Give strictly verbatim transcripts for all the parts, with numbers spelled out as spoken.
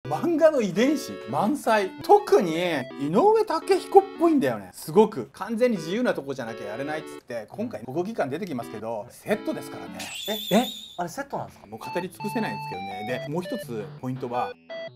漫画の遺伝子満載。特に井上武彦っぽいんだよね。すごく完全に自由なとこじゃなきゃやれないっつって、今回国技館出てきますけどセットですからね。 ええあれセットなんですか？ もう語り尽くせないんですけどね。でもう一つポイントは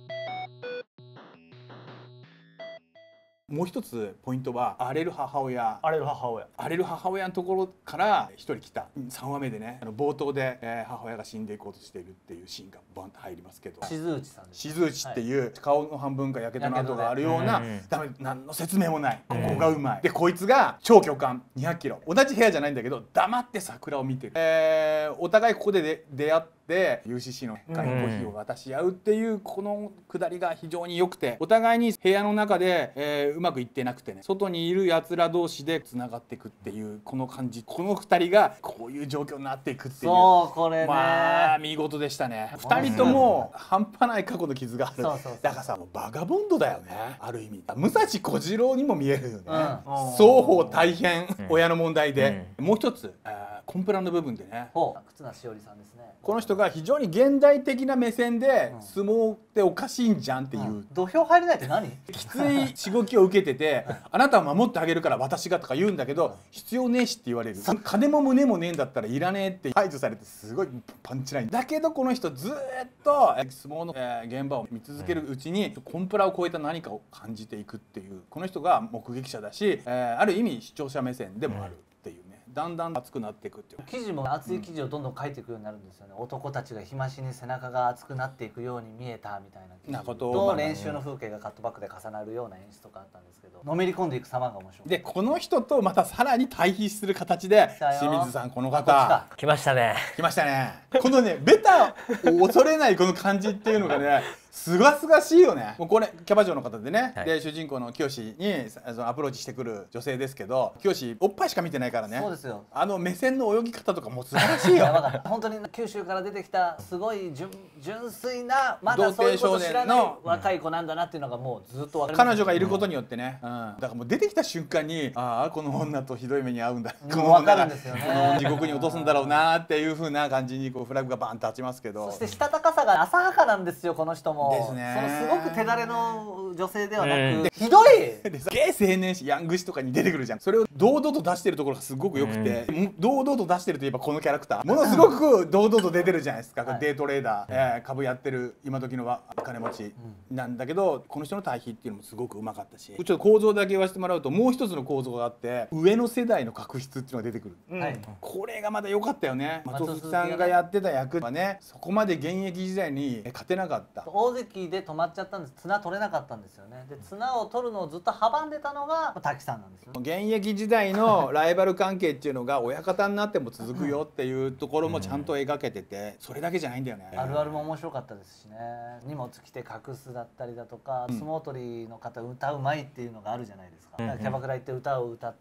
もう一つポイントは荒れる母親荒れる母親荒れる母親のところから一人来た。さんわめでね、あの冒頭で、えー、母親が死んでいこうとしているっていうシーンがバンと入りますけど、 静内さんです。 静内っていう顔の半分がやけどの跡があるような、ダメ、何の説明もない、ここがうまい。でこいつが超巨漢にひゃくキロ、同じ部屋じゃないんだけど黙って桜を見てる。えー、お互いここでで出会ってで ユーシーシー の会コーヒーを渡し合うっていうこのくだりが非常に良くて、お互いに部屋の中で、えー、うまくいってなくてね、外にいるやつら同士でつながっていくっていうこの感じ、このふたりがこういう状況になっていくっていう、 そうこれね、 まあ見事でしたね。ふたりとも半端ない過去の傷がある。だからさ、もうバガボンドだよね、ある意味。武蔵小次郎にも見えるよね、うん、双方大変、うん、親の問題で、うん、もう一つコンプラの部分でね、 忽那しおりさんですね。 この人が非常に現代的な目線で、うん、相撲っておかしいんじゃんっていう、うん、 土俵入れないって何きついしごきを受けててあなたは守ってあげるから私がとか言うんだけど、うん、必要ねえしって言われる。金も胸もねえんだったらいらねえって排除されて、すごいパンチラインだけど、この人ずっと相撲の、えー、現場を見続けるうちに、うん、コンプラを超えた何かを感じていくっていう、この人が目撃者だし、えー、ある意味視聴者目線でもあるっていう、うんだんだん熱くなっていくっていう。 記事も熱い記事をどんどん書いていくようになるんですよね、うん、男たちが日増しに背中が熱くなっていくように見えたみたいな記事ことと、練習の風景がカットバックで重なるような演出とかあったんですけど、のめり込んでいく様が面白い。 でこの人とまたさらに対比する形で清水さん、この方来ましたね来ましたねこのねベタを恐れないこの感じっていうのがねすがすがしいよね。もうこれキャバ嬢の方でね、はい、で主人公の清にアプローチしてくる女性ですけど、清おっぱいしか見てないからね。 そうですよ。 あの目線の泳ぎ方とかも素晴らしいよ本当に九州から出てきたすごい 純, 純粋なまだそういうこと知らない若い子なんだなっていうのがもうずっと分かる。 彼女がいることによってね、うん、だからもう出てきた瞬間に、ああこの女とひどい目に遭うんだ、この女が地獄に落とすんだろうなっていう風な感じにこうフラグがバーンと立ちますけど、 そしてしたたかさが浅はかなんですよ、この人も。 ですね。 そのすごく手だれの女性ではなく、うん、ひどいすげえ青年誌ヤング誌とかに出てくるじゃん。それを堂々と出してるところがすごく良くて、うん、堂々と出してるといえばこのキャラクターものすごく堂々と出てるじゃないですか、はい、デートレーダー、えー、株やってる今時の金持ちなんだけど、この人の対比っていうのもすごくうまかったし、ちょっと構造だけ言わせてもらうと、もう一つの構造があって、上の世代の確執っていうのが出てくる、うん、これがまた良かったよね。松尾さんがやってた役はね、そこまで現役時代に勝てなかった。 大関で止まっちゃったんです。綱取れなかったんですよね。で綱を取るのをずっと阻んでたのが滝さんなんですよ。 現役時代のライバル関係っていうのが親方になっても続くよっていうところもちゃんと描けてて、それだけじゃないんだよね。 あるあるも面白かったですしね。荷物着て隠すだったりだとか、相撲取りの方歌うまいっていうのがあるじゃないですか。キャバクラ行って歌を歌って、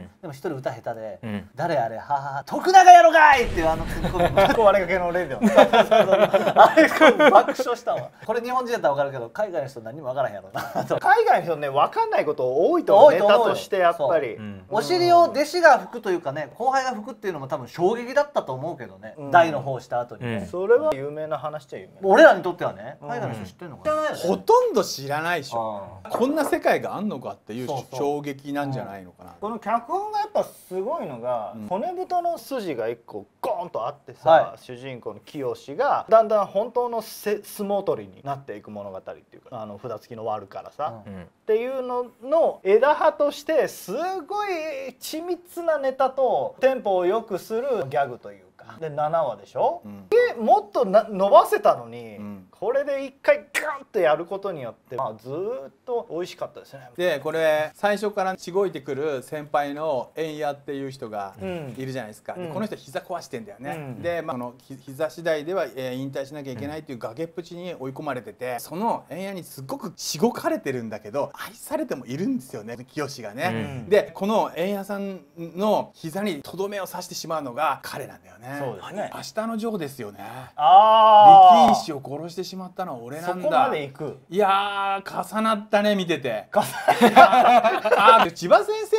でも一人歌下手で「誰あれははは徳永やろがい!」っていうあのツッコミも割れかけの例ではあれ爆笑したわ。これ日本人だったら分かるけど、海外の人何も分からへんやろな海外の人ね、分かんないこと多いと思う。ネタとしてやっぱりお尻を弟子が拭くというかね、後輩が拭くっていうのも多分衝撃だったと思うけどね、大の方した後にね。 それは有名な話っちゃ有名。 俺らにとってはね、海外の人知ってるのかな。 ほとんど知らないでしょ。こんな世界があんのかっていう衝撃なんじゃないのかな。 この脚本がやっぱすごいのが、骨太の筋が一個ゴーンとあってさ、主人公の清がだんだん本当の相撲取りになっていく物語っていうか、あの札付きのワルからさ、うん、っていうのの枝葉としてすごい緻密なネタとテンポを良くするギャグというかでななわでしょ、うん、でもっとな伸ばせたのに、うん、これで一回ガンとやることによって、まあ、ずっと美味しかったですね。 でこれ最初からしごいてくる先輩の円谷っていう人がいるじゃないですか、うん、この人膝壊してんだよね、うん、で、まあ、この膝次第では、えー、引退しなきゃいけないっていう崖っぷちに追い込まれてて、その円谷にすごくしごかれてるんだけど愛されてもいるんですよね、清がね、うん、でこの円谷さんの膝にとどめを刺してしまうのが彼なんだよね。 そうですね。 明日のジョーですよね。 ああ。 力士を殺してしまったのは俺なんだ。 そこまで行く。 いやー重なったね見てて。あ千葉先生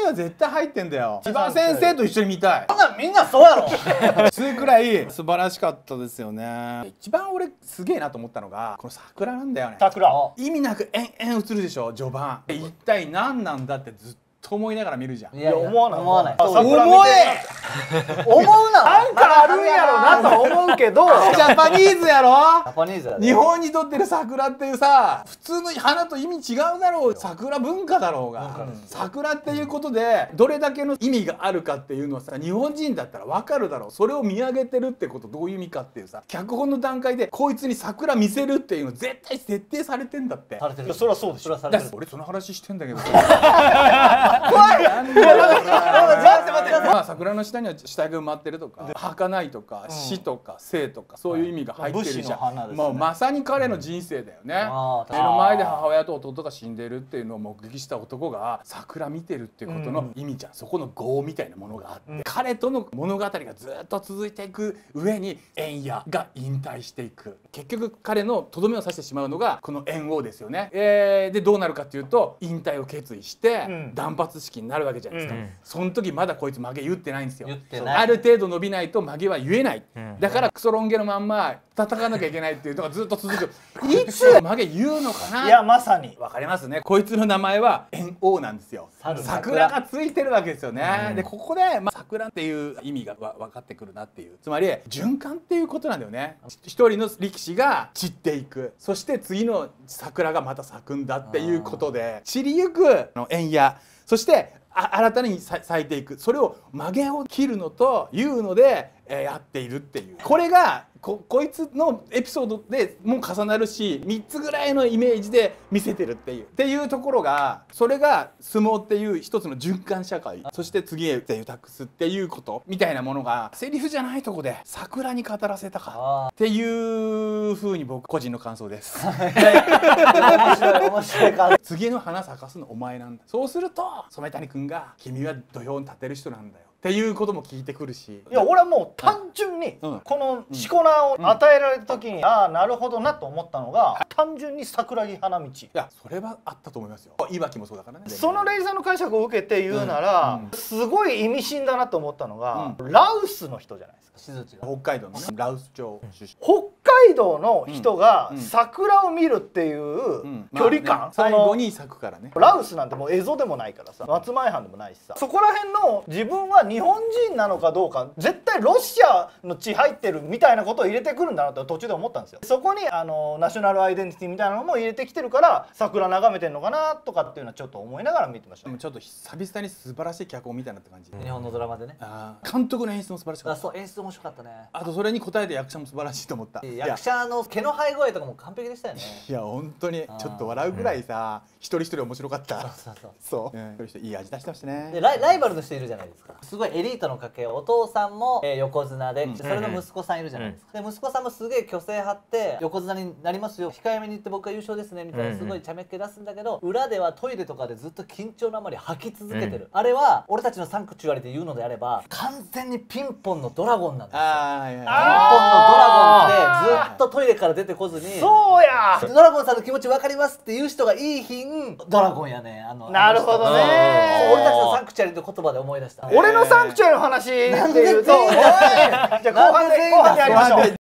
は絶対入ってんだよ。千葉先生と一緒に見たい。 そんなんみんなそうやろ。 つうくらい素晴らしかったですよね。一番俺すげえなと思ったのがこの桜なんだよね。 桜意味なく延々映るでしょ序盤。一体何なんだってずっと思いながら見るじゃん。 いやいや思わない思わない。 桜見て思思うな。 なんかあるんやろなとは思うけどジャパニーズやろ。 ジャパニーズだね。 日本にとってる桜っていうさ、普通の花と意味違うだろう。桜文化だろうが、桜っていうことでどれだけの意味があるかっていうのはさ、日本人だったら分かるだろう。それを見上げてるってことどういう意味かっていうさ、脚本の段階でこいつに桜見せるっていうの絶対設定されてんだって。 されてる。 それはそうでしょ。 だそれはされてる。 から俺その話してんだけど怖い。 なんだろうな待って待って待って。 まあ桜の下には死体が埋まってるとか儚いとか死とか生とかそういう意味が入ってるじゃん。 武士の花ですねもうまさに彼の人生だよね。 あー目の前で母親と弟が死んでるっていうのを目撃した男が桜見てるっていうことの意味じゃん。そこの業みたいなものがあって、彼との物語がずっと続いていく上に円谷が引退していく。結局彼のとどめを刺してしまうのがこの猿翁ですよね。えー、でどうなるかっていうと引退を決意してうん断髪式になるわけじゃないですか。 うんその時まだこいつ曲げ言ってないんですよ。 言ってないある程度伸びないと曲げは言えない、 んだからクソロン毛のまんま叩かなきゃいけないっていうのがずっと続く。いつ曲げ言うのかな。 いやまさにわかりますね。こいつの名前は猿翁なんですよ。 猿桜がついてるわけですよね。でここで、まあ、桜っていう意味がわ分かってくるなっていう、つまり循環っていうことなんだよね。一人の力士が散っていく、そして次の桜がまた咲くんだっていうことで散りゆくあの円谷、そしてあ新たにさ咲いていく、それを曲げを切るのというので、えーやっているっていう、これが こ, こいつのエピソードでも重なるし、みっつぐらいのイメージで見せてるっていうっていうところが、それが相撲っていう一つの循環社会、そして次へっていう託すっていうことみたいなものがセリフじゃないとこで桜に語らせたかあっていう風に僕個人の感想です。 あ。面白い面白い感じ。 次の花咲かすのお前なんだ。そうすると染谷君が君は土俵に立てる人なんだよっていうことも聞いてくるし、 いや俺はもう単純にうんこのしこ名を与えられた時に、ああなるほどなと思ったのが、単純に桜木花道。 いやそれはあったと思いますよ。いわきもそうだからね。 そのレイさんの解釈を受けて言うなら、 うんうんすごい意味深だなと思ったのが、ラウスの人じゃないですか。 しずちが。 北海道のね羅臼町出身。 北海道の人がうんうん桜を見るっていううん距離感、 まあねその最後に咲くからね。 ラウスなんてもう蝦夷でもないからさ、松前藩でもないしさ、そこら辺の自分は日本人なのかどうか、絶対ロシアの血入ってるみたいなことを入れてくるんだなと途中で思ったんですよ。そこにあのナショナルアイデンティティみたいなのも入れてきてるから、桜眺めてんのかなとかっていうのはちょっと思いながら見てましたね。 でもちょっと久々に素晴らしい脚本みたいなって感じ。 日本のドラマでね。 あー監督の演出も素晴らしかあ、 った。 そう演出面白かったね。 あとそれに応えて役者も素晴らしいと思った。いや役者の毛の生え声とかも完璧でしたよね。 いや本当にちょっと笑うぐらいさ、一人一人面白かった。 そうそう。 そう、うん、一人一人いい味出してましたね。 でライライバルの人いるじゃないですか。すごいエリートの家系、お父さんも、えー横綱で、 うんそれの息子さんいるじゃないですか。で息子さんもすげえ虚勢張って横綱になりますよ、控えめに言って僕は優勝ですねみたいなすごい茶目っ気出すんだけど、裏ではトイレとかでずっと緊張のあまり吐き続けてる、あれは俺たちのサンクチュアリで言うのであれば完全にピンポンのドラゴンなんですよ。 あーいやいやピンポンのドラゴンってずっとトイレから出てこずに、 そうやドラゴンさんの気持ち分かりますっていう人がいい品ドラゴンやね。あのなるほどね。 俺たちのサンクチュアリの言葉で思い出した。 俺のサンクチュアリの話で言うと、 なんで全員じゃあ後半で後半でやりましょう。